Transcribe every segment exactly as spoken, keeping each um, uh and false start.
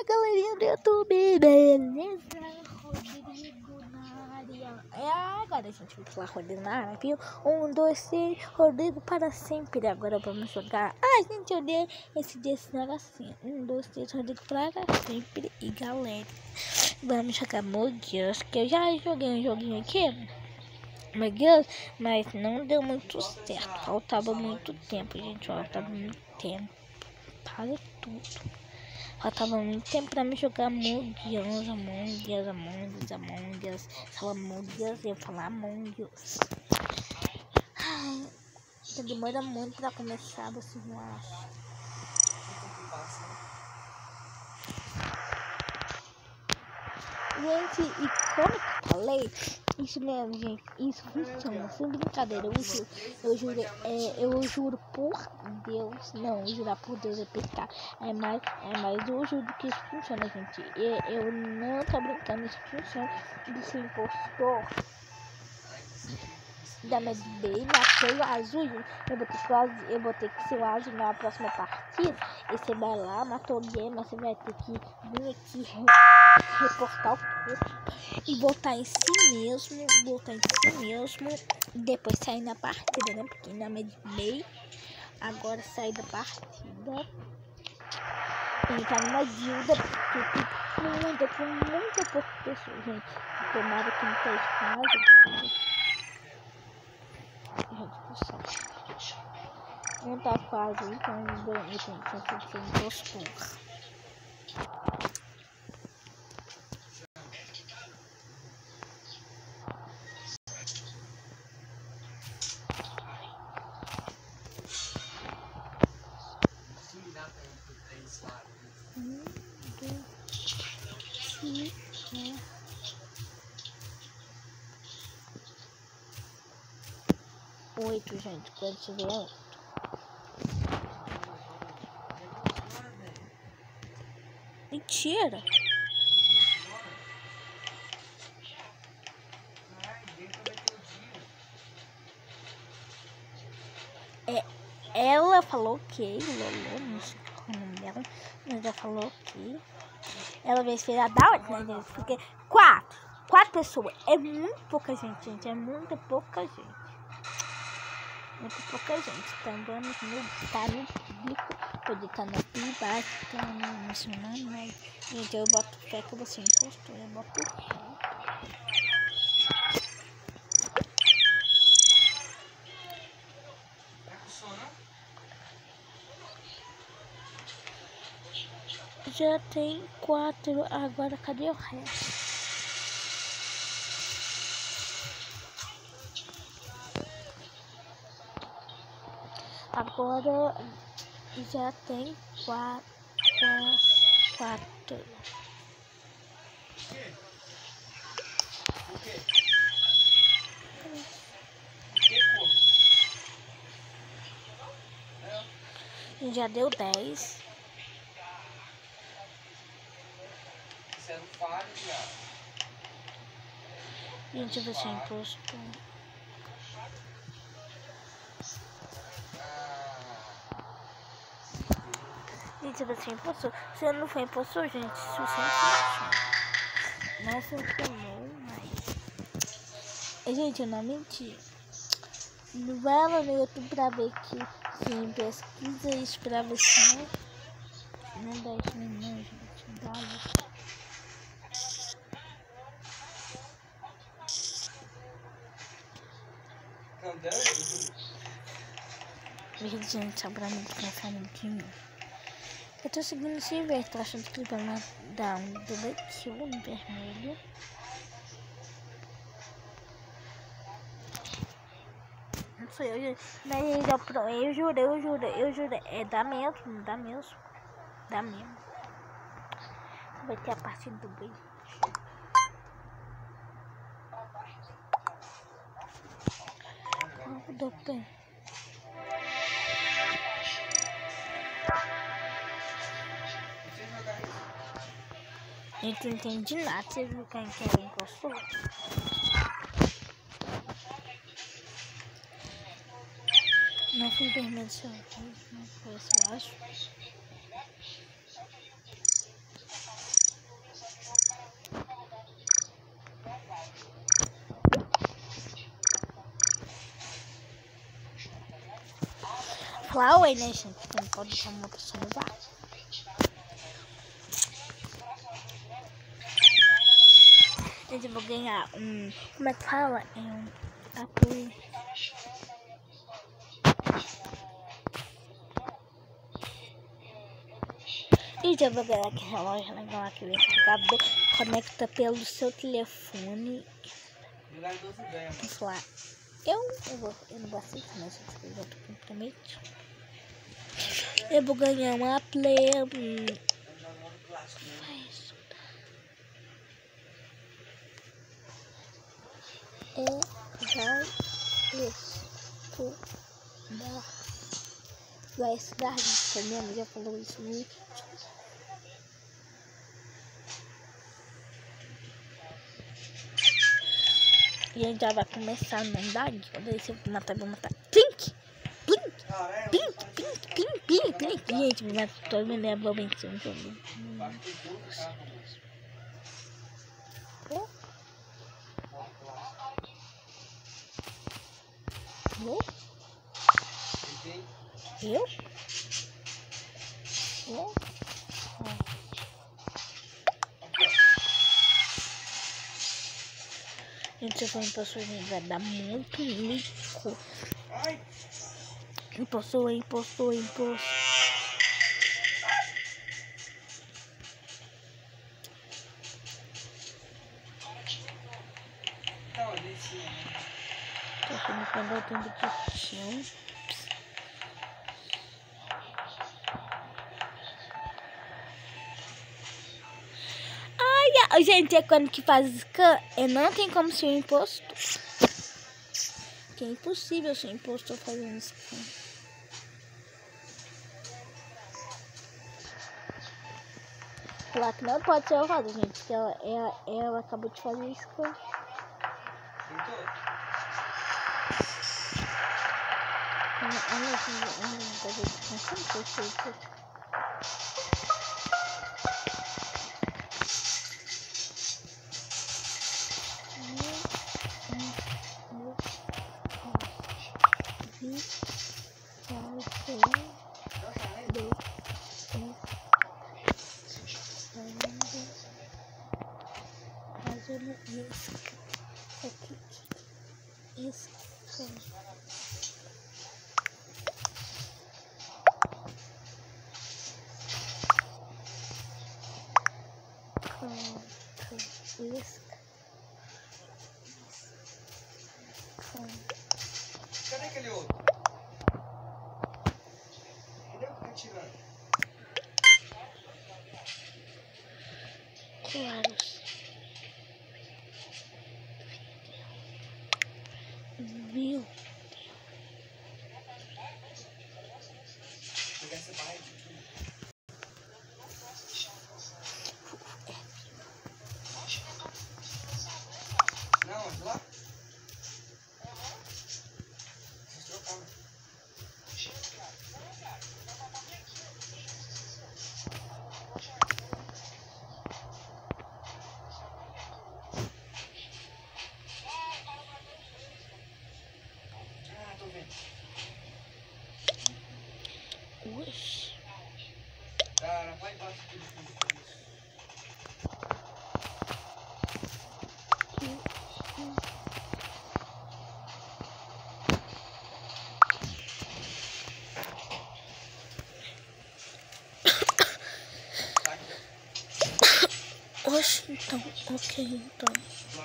Fala, galerinha do YouTube, beleza? Rodrigo na área. É, agora a gente vai falar Rodrigo na área, viu? Um, dois, três, Rodrigo para sempre. Agora vamos jogar. Ai, gente, eu odeio esse desse negocinho. Um, dois, três, Rodrigo para sempre. E galera, vamos jogar Moguios, que eu já joguei um joguinho aqui. Moguios, mas não deu muito certo. Faltava muito tempo, gente. Faltava muito tempo para tudo. Faltava muito tempo pra me jogar Among Us, Among Us, Among Us, Among Us. Fala Among Us, eu ia falar Among Us. Ai, demora muito pra começar, vocês não acham? Gente, e como eu falei, isso mesmo, gente, isso funciona, sem brincadeira, eu juro, eu juro, é, eu juro por Deus, não, jurar por Deus é pecado, é mais, é mais, eu juro que isso funciona, gente, eu, eu não tô brincando, isso funciona, desse impostor da Medbay, matei o azul, eu vou, ter que, eu vou ter que ser o azul na próxima partida, e você vai lá, matou alguém, mas você vai ter que vir aqui reportar o corpo e voltar em si mesmo, voltar em si mesmo, e depois sair na partida, né, porque na Medbay, agora sair da partida, entrar numa guilda, porque tem muita, tem muita pouca pessoa, gente, tomara que não esteja quase, não tá quase, então eu tenho que ser impostor. Um, dois, três, oito, gente, quando tiver oito. Mentira! É, ela falou que, Lolo, não sei qual é o nome dela, mas ela falou que ela vai esperar da outra, né, gente? Porque quatro, quatro pessoas é muito pouca gente, gente, é muito pouca gente. Muito pouca gente. Então vamos no, tá no público, pode estar na privada, tá no nacional, mas gente, eu boto fé que você impostor, eu boto fé. Já tem quatro, agora cadê o resto? Agora já tem quatro, quatro. Já deu dez. Gente, você é impostor. Gente, você é impostor. Você não foi impostor, gente. Isso sempre não funcionou, mas... Gente, eu não menti. Vai lá no YouTube pra ver que sim, pesquisa isso pra ver se não... Não dá isso não, gente. Não dá isso. Gente, sobra muito pra muito de mim. Eu tô seguindo esse verde, tô achando que ele vai dar um double kill no vermelho. Não sei, eu, mas eu, já, eu juro, eu juro, eu juro, é dá mesmo, dá mesmo, dá mesmo. Vai ter a parte do beijo. Oh, do pé. Gente, não entendi nada. Vocês viram quem que é o impostor? Não fui vermelho, seu. Não foi, eu acho. Flower, né, gente? Você não pode deixar uma pessoa no vácuo. Gente, eu vou ganhar um... Como é que fala? É um apoio. E já vou ganhar aqui relógio legal aqui. Acabou. Conecta pelo seu telefone. Vamos lá. Eu, eu, vou, eu não vou aceitar, mas eu já tô comprometido. Eu vou ganhar uma play. É, vai estudar. Vai estudar, gente. Minha mãe já falou isso no vídeo. E a gente já vai começar a mandar. Quando aí se eu matar, eu vou matar. Plink! Plink! Plink! Plink! Plink! Plink! Plink! Gente, me matou todo mundo. É bom vencer um jogo. Eu? Eu? Eu? Gente, se eu for impostor, vai dar muito mico. Impostor, impostor, impostor. Tô achando que quando eu tenho de chão. Ai, gente, é quando que faz scan, é, não tem como ser um imposto. Que é impossível ser impostor fazendo scan. Falar que não pode ser roubado, gente, porque ela, ela, ela acabou de fazer isso com... Ela, ela, ela, ela, isso aqui, cadê aquele outro? Cadê o que tá tirando? claros. Viu? Pegar essa barra aqui. Não, é lá? Vocês trocaram. Ah, tô vendo. Oxi. Cara, vai embaixo aqui do fundo. Oxi, então, ok, então.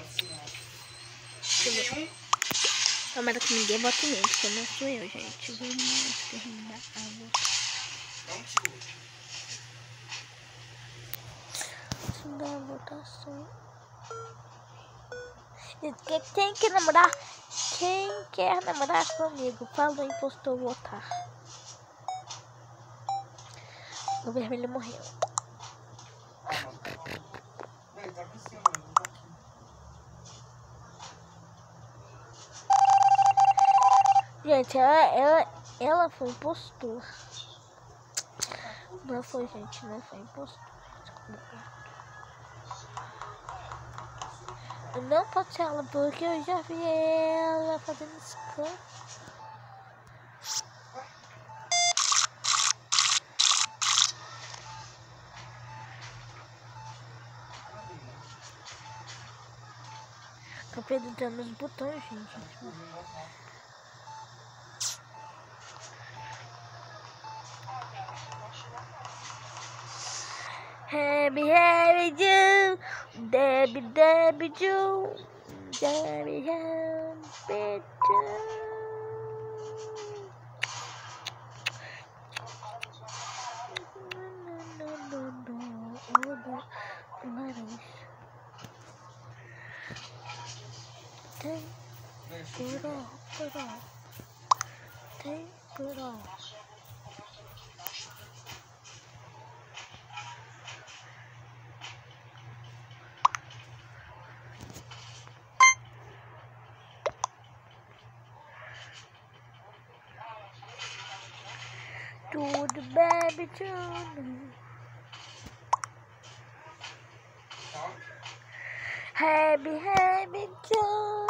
Tomara que ninguém vote nele, porque não sou eu, gente. Vamos terminar a votação. Da votação. Quem tem que namorar? Quem quer namorar comigo? Fala o impostor votar. O vermelho morreu. Gente, ela, ela, ela foi impostor. Não foi, gente, não foi impostor. Não pode ser ela, porque eu já vi ela fazendo spam. Tô perdendo os botões, gente. Happy, happy, do, Debbie, Debbie, do, Debbie, happy, do. Take it off, it off. Take it off. To the baby tune. Happy, happy tune.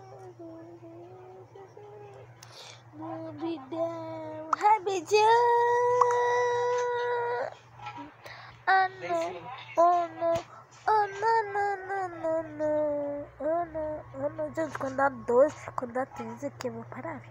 Happy down, happy tune. Oh no, oh no, oh no, no, no, no, no, oh no, oh no. Gente, quando dá dois, quando dá três aqui eu vou parar.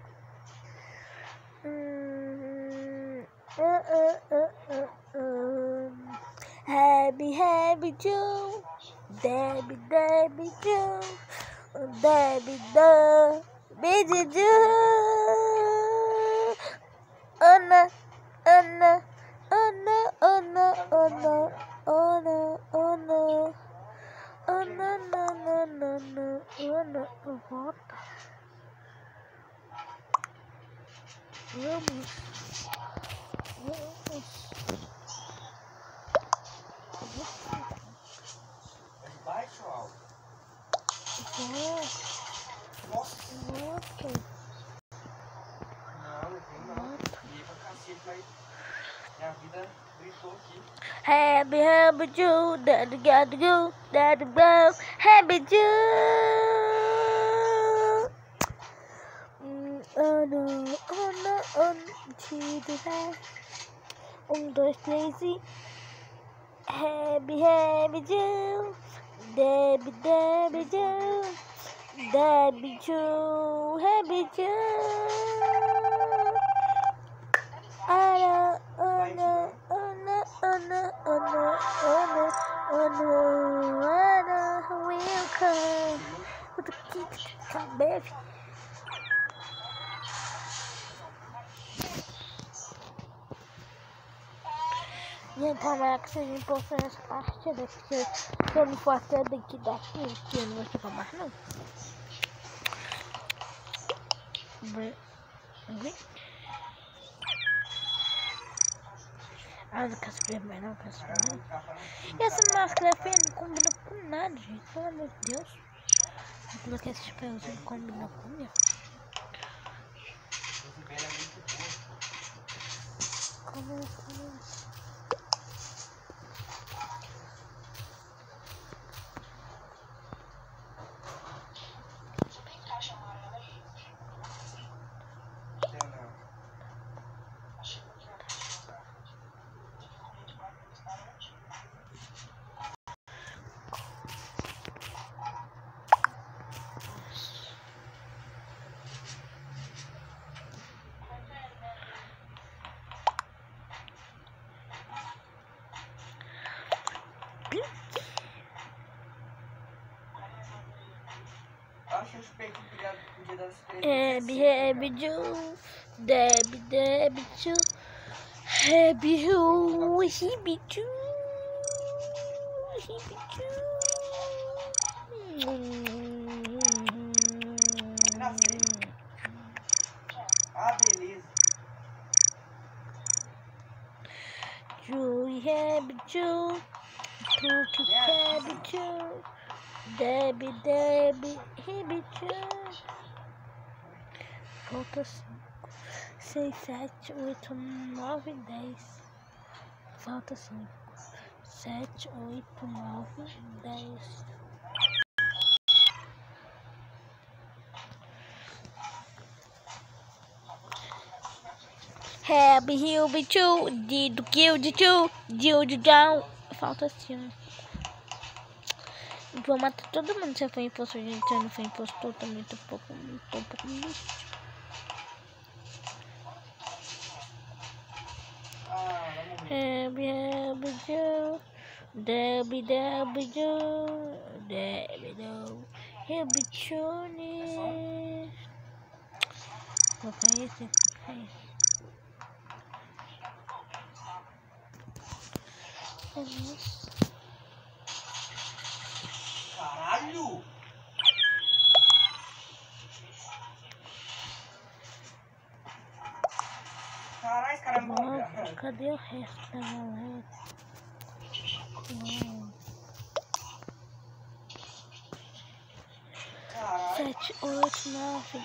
Hum, uh, uh, uh, uh, uh. Happy, happy tune. Debbie, Debbie, do, Debbie, do, Debbie, do. Oh no, oh no, oh no, oh no, oh no, oh no, oh no, oh no, no, no, no, no, oh no, what? Vamos, vamos. Baixo ou alto? Nossa, Não, não tem não. E pra cacete, mas minha vida gritou aqui. Happy, happy Jew, daddy got you, daddy go, happy Jew. Oh no, oh no, oh no, to the back. Um, dois, três e... Happy, happy Jew, Debbie, Debbie Jew, Debbie Jew, happy Jew. Oh no, oh no, oh no, oh no, oh no, oh no, oh no, oh no, welcome. O do que cabeça. Então, é que seja importante essa partida, porque se eu não for até daqui daqui, que eu não vou ficar mais não. Vem. Vem. Ah, não quero saber mais não, quero saber mais. E essa máscara feia não combina com nada, gente, pelo amor de Deus. Vou colocar esse chapéuzinho, não combina com o meu. Como, como... Happy, happy Jew, Debbie, Debbie Jew, happy Jew, hippie Jew, hippie Jew. Ah, beleza. Jew, happy Jew, Tutu, happy Jew, Debbie, Debbie, hippie Jew. Falta cinco, seis, sete, oito, nove, dez. Falta cinco, sete, oito, nove, dez. Happy, Hilby, Chu, Dido, Kill, de Chu, Dido, Down. Falta cinco. Vou matar todo mundo se eu for impostor, gente. Se eu não for impostor, tô muito pouco, tô um pouco lixo. Happy, happy Joe, Debbie, Debbie Joe, Debbie Joe, Happy Johnny. Vou cair, vou cair. Caralho! Caralho, esse cara é Nossa, cadê o resto da galera? Caralho. Sete, oito, nove.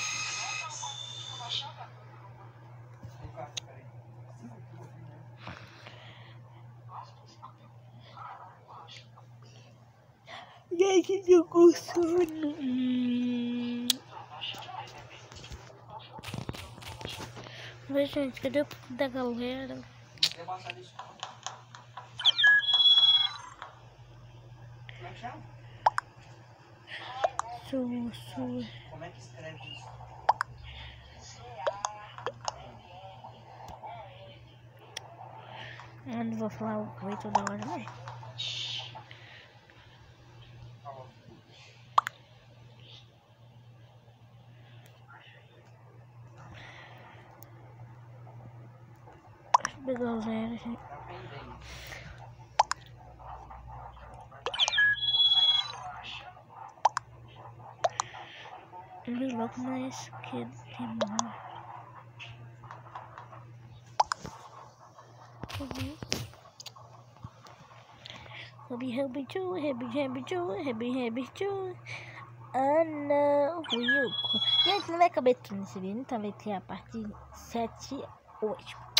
Gente, eu com sono. Hum. Mas, gente, cadê o pouco da galera? Como é que chama? Su, su. Como é que escreve isso? Eu não vou falar o que toda hora, não. Da galera, gente. Ele logo mais que demais. Hubby, hubby, Joe, hubby, hubby, Joe, hubby, hubby, Joe. Ah, não, Wilco. Gente, não vai caber tudo nesse vídeo, então vai ter a parte sete, oito.